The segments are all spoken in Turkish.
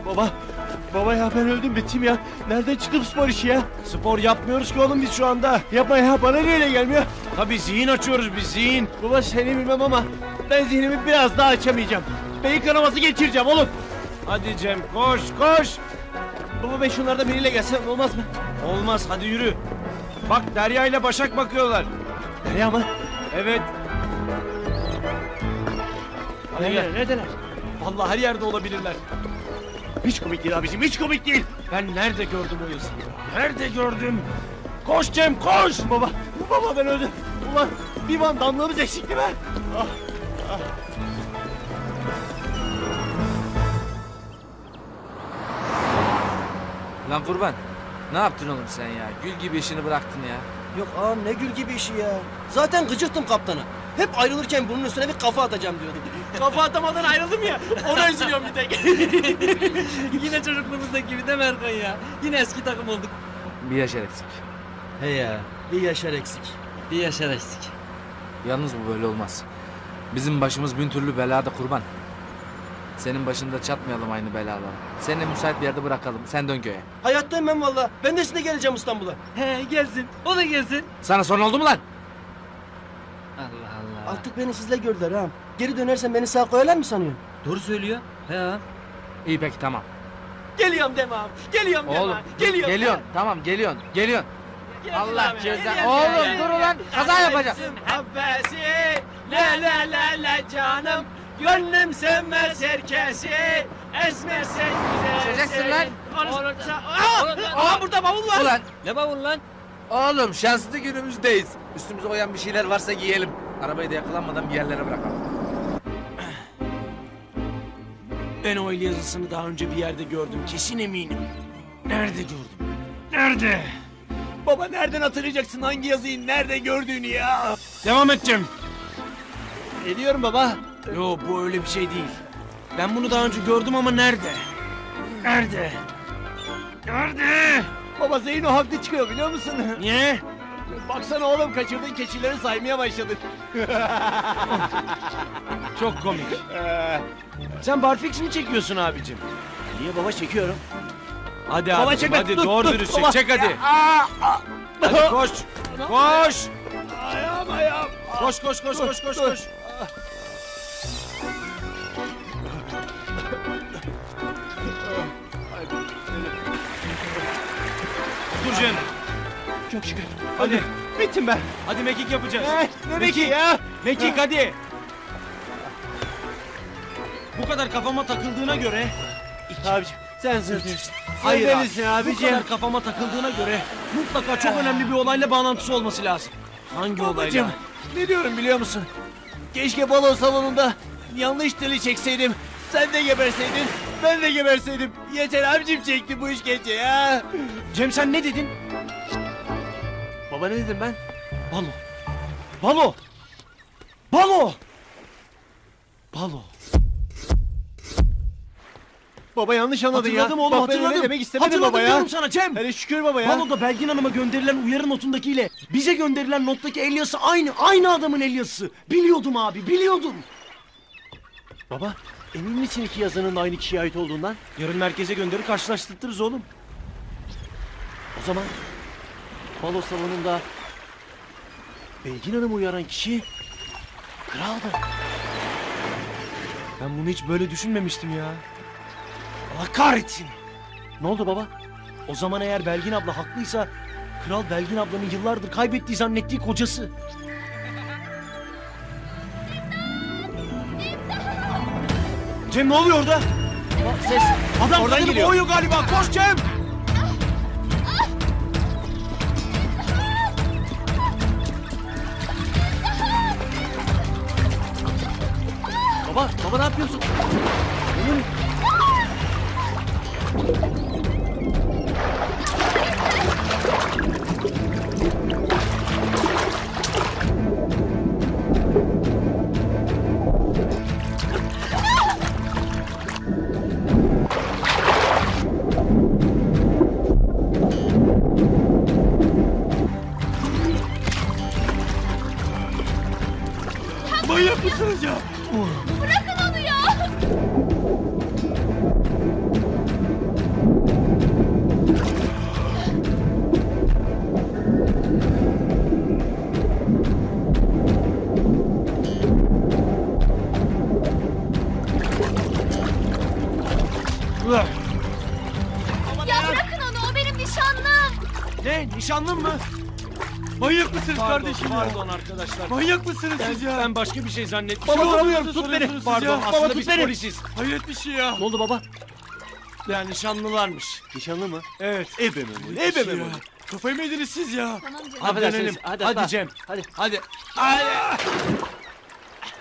Baba ya ben öldüm bittim ya. Nereden çıktı bu spor işi ya? Spor yapmıyoruz ki oğlum biz şu anda. Yapma ya, bana niye öyle gelmiyor? Tabii zihin açıyoruz biz, zihin. Baba seni bilmem ama ben zihnimi biraz daha açamayacağım. Beyin kanaması geçireceğim oğlum. Hadi Cem, koş koş. Baba ben şunlardan biriyle gelsem olmaz mı? Olmaz, hadi yürü. Bak Derya ile Başak bakıyorlar. Derya mı? Evet. Hadi gel. Neredeler? Vallahi her yerde olabilirler. Hiç komik değil abicim, hiç komik değil. Ben nerede gördüm o yazıyı? Nerede gördüm? Koş Cem, koş. Baba ben öldüm. Ulan bir van damlamız eksikti be. Lan kurban, ne yaptın oğlum sen ya? Gül gibi işini bıraktın ya. Yok ağam ne gül gibi işi ya. Zaten gıcıktım kaptana. Hep ayrılırken bunun üstüne bir kafa atacağım diyordum. Kafa atamadan ayrıldım ya. Ona üzülüyorum bir tek. Yine çocukluğumuzdaki gibi değil mi Erkan ya? Yine eski takım olduk. Bir yaşar eksik. He ya bir yaşar eksik. Bir yaşar eksik. Yalnız bu böyle olmaz. Bizim başımız bin türlü belada kurban. Senin başında çatmayalım aynı belalara. Seni müsait bir yerde bırakalım. Sen dön köye. Hayattayım ben valla. Ben de sizinle geleceğim İstanbul'a. He gelsin. O da gelsin. Sana sorun oldu mu lan? Allah Allah. Artık beni sizle gördüler ağam. Geri dönersen beni sağ koyarlar mı sanıyorsun? Doğru söylüyor. He ha. İyi peki tamam. Geliyorum deme ağam. Geliyorum deme Oğlum ağam. Geliyorum. geliyorsun. Tamam geliyorsun. Geliyorsun. Allah abi, ceza. geliyorum, Oğlum geliyorum. dur ulan. Kaza yapacağız. Habbesi la la la la canım. Gönlüm sevmez herkesi. Esmersen Düşeceksin lan. Aa burada bavul var. Ulan. Ne bavul lan? Oğlum şanslı günümüzdeyiz. Üstümüze oyan bir şeyler varsa giyelim. Arabayı da yakalanmadan bir yerlere bırakalım. Ben o el yazısını daha önce bir yerde gördüm, kesin eminim. Nerede gördüm? Nerede? Baba nereden hatırlayacaksın hangi yazıyı nerede gördüğünü ya? Devam et Cem. Ediyorum baba. Yo bu öyle bir şey değil. Ben bunu daha önce gördüm ama nerede? Nerede? Nerede? Baba Zeyno haklı çıkıyor biliyor musun? Niye? Baksana oğlum kaçırdığın keçileri saymaya başladın. Çok komik. Sen barfix mi çekiyorsun abicim? Niye baba çekiyorum? Hadi Baba abicim çekme, hadi dur, doğru dur, dürüst baba. çek hadi. Hadi koş. Koş. Ayağım. Koş koş koş koş koş koş. Dur Cem. Çok şükür. Hadi. Bittim ben. Hadi mekik yapacağız. Ne mekik ya? Mekik hadi. Bu kadar kafama takıldığına göre... Abiciğim sen zırhıyorsun. Hayır Sen abi. delisin Bu abiciğim. kadar kafama takıldığına göre mutlaka çok önemli bir olayla bağlantısı olması lazım. Hangi Babacığım olayla? ne diyorum biliyor musun? Keşke balo salonunda yanlış teli çekseydim. Sen de geberseydin, ben de geberseydim. Yeter abicim çekti bu iş gece ya. Cem sen ne dedin? Baba ne dedim ben? Balo. Balo. Balo. Balo. Baba yanlış anladın ya. Hatırladım oğlum Bak, ben öyle hatırladım. demek istemedim Hatırladım baba ya. diyorum sana Cem. Hele şükür baba ya. Balo'da Belgin Hanım'a gönderilen uyarı notundakiyle bize gönderilen nottaki el yazısı aynı adamın el yazısı. Biliyordum abi biliyordum. Baba emin misin iki yazının aynı kişiye ait olduğundan? Yarın merkeze gönderir karşılaştırırız oğlum. O zaman balo salonunda Belgin Hanım'ı uyaran kişi kraldı. Ben bunu hiç böyle düşünmemiştim ya. Allah kahretsin. Ne oldu baba? O zaman eğer Belgin abla haklıysa... Kral Belgin ablanın yıllardır kaybettiği zannettiği kocası. Cem ne oluyor orada? Ses Adam oradan kadını geliyor. boğuyor galiba. Koş Cem. Baba ne yapıyorsun? Manyak mısınız ya? Bırakın onu ya! Ya bırakın onu, o benim nişanlım. Ne? Nişanlın mı? Manyak mısınız kardeşim ya? Pardon arkadaşlar. Manyak mısınız siz ya? Ben başka bir şey zannetmişim. Baba, Ama duramıyorum, nasıl tut beni. soruyorsunuz Pardon, ya? baba, Aslında tut biz beni. polisiz. Hayret bir şey ya. Ne oldu baba? Ya nişanlılarmış. Nişanlı mı? Evet. Ebe memoli. Bir şey Ebe ya. memoli. Kafayı mı yediniz siz ya? Tamam canım. Hadi dönelim. Hadi Cem. Hadi.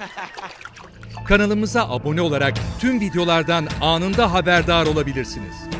Kanalımıza abone olarak tüm videolardan anında haberdar olabilirsiniz.